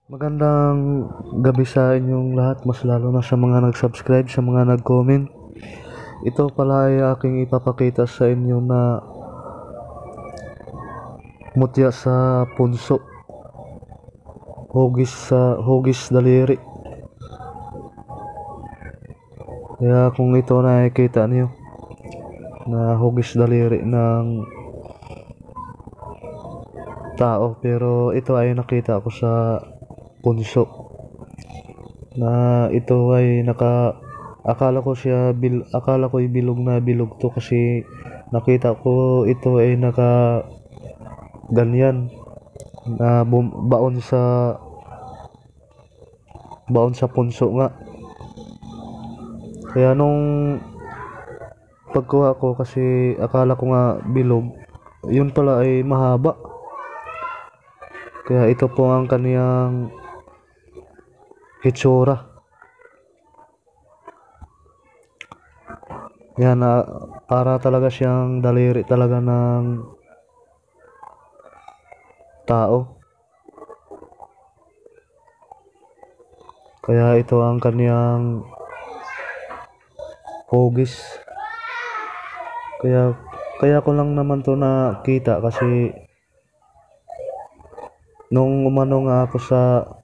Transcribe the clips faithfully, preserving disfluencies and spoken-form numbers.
Magandang gabi sa inyong lahat, mas lalo na sa mga nag-subscribe, sa mga nag-comment. Ito pala ay aking ipapakita sa inyo na mutya sa punso, hugis sa hugis daliri. Kaya kung ito nakikita niyo na hugis daliri ng tao, pero ito ay nakita ko sa punso na ito ay naka akala ko siya bil akala ko ay bilog na bilog to kasi nakita ko ito ay naka ganyan na bum- baon sa baon sa punso nga. Kaya nung pagkuha ko kasi akala ko nga bilog, yun pala ay mahaba. Kaya ito po ang kaniyang hitsura. Yan na para talaga siyang daliri talaga ng tao. Kaya ito ang kaniyang hugis. Kaya kaya ko lang naman to nakita kasi nung umano nga ako sa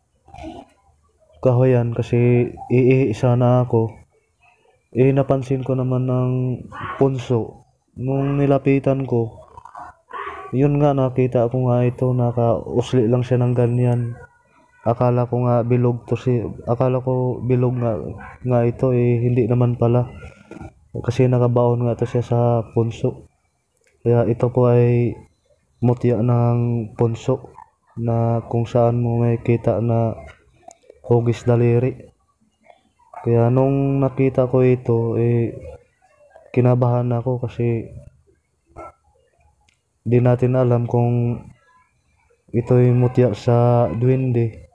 kahoyan kasi iisa na ako, eh napansin ko naman ng punso. Nung nilapitan ko, yun nga nakita ko nga ito, nakausli lang siya ng ganyan. Akala ko nga bilog to si akala ko bilog nga nga ito, eh hindi naman pala. Kasi nakabaon nga to siya sa punso. Kaya ito po ay mutya ng punso na kung saan mo may kita na hugis daliri. Kaya nung nakita ko ito, eh kinabahan ako kasi di natin alam kung ito'y mutya sa duwende.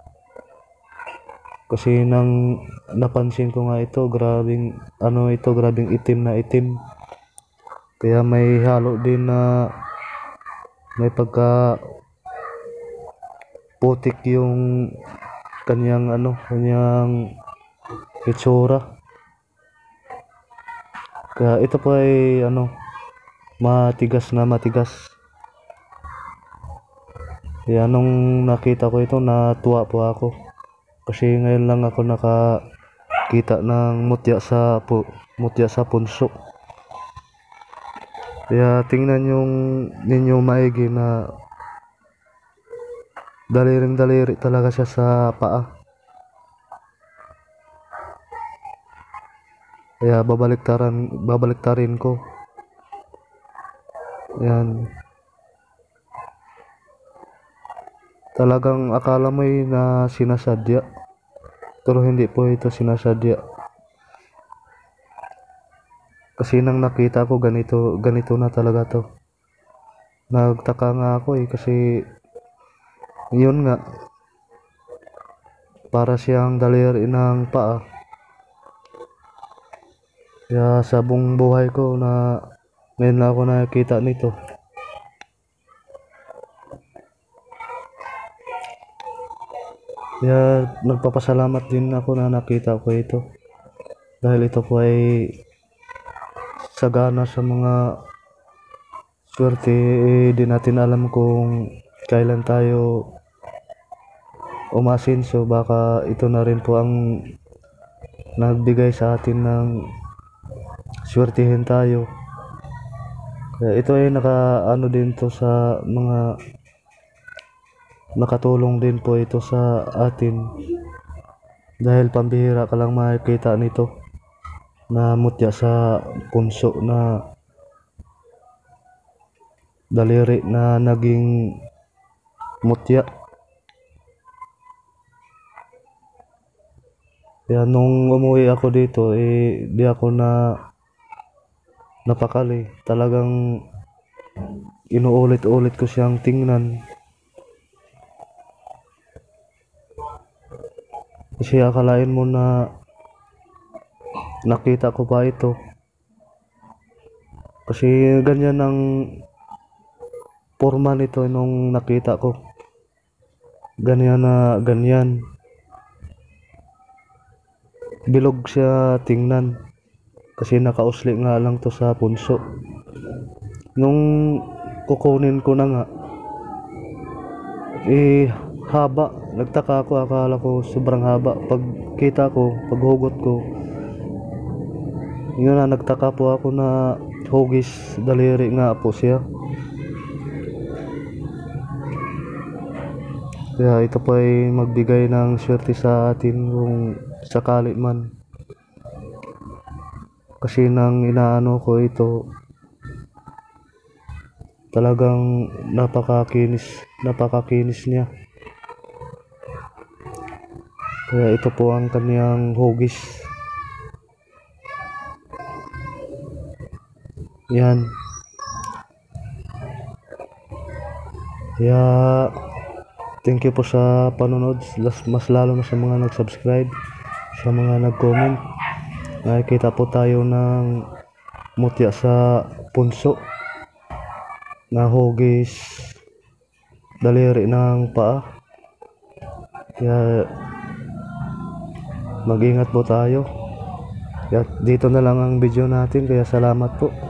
Kasi nang napansin ko nga ito, grabing ano ito, grabing itim na itim. Kaya may halo din na may pagka putik yung kanyang ano, kanyang itsura. Kaya ito po ay ano, matigas na matigas. Kaya nung nakita ko ito, natuwa po ako. Kasi ngayon lang ako nakakita ng mutya sa pu mutya sa punso. Kaya tingnan yung ninyo maigi na daliring daliri talaga siya sa paa. Kaya babaliktaran babaliktarin ko. Yan. Talagang akala mo eh na sinasadya. Pero hindi po ito sinasadya. Kasi nang nakita ko ganito, ganito na talaga to. Nagtaka nga ako eh kasi yun nga, para siyang daliri ng paa. Kaya sa buong buhay ko na ngayon na ako nakikita nito. Kaya nagpapasalamat din ako na nakita ko ito. Dahil ito po ay sagana sa mga swerte, eh, di natin alam kung kailan tayo umasin. So baka ito na rin po ang nagbigay sa atin ng swertihin tayo. Kaya ito ay naka ano din to sa mga nakatulong din po ito sa atin. Dahil pambihira ka lang makikita nito na mutya sa punso na daliri na naging mutya. Kaya nung umuwi ako dito, eh di ako na napakali. Talagang inuulit-ulit ko siyang tingnan. Kasi akalain mo na nakita ko pa ito. Kasi ganyan ang forma nito nung nakita ko. ganyan na ganyan. Bilog siya tingnan kasi nakausli nga lang to sa punso. Nung kukunin ko na nga, eh haba. Nagtaka ako, akala ko sobrang haba. Pagkita ko, paghugot ko, yun na, nagtaka po ako na hugis daliri nga po siya. Kaya ito po ay magbigay ng swerte sa atin kung sakali man. Kasi nang inaano ko ito, talagang napakakinis, napakakinis niya. Kaya ito po ang kaniyang hugis. Yan. Kaya thank you po sa panonood, mas lalo na sa mga nag-subscribe, sa mga nag-comment. Nakikita po tayo ng mutya sa punso na hugis daliri ng paa. Kaya mag-ingat po tayo. Kaya dito na lang ang video natin. Kaya salamat po.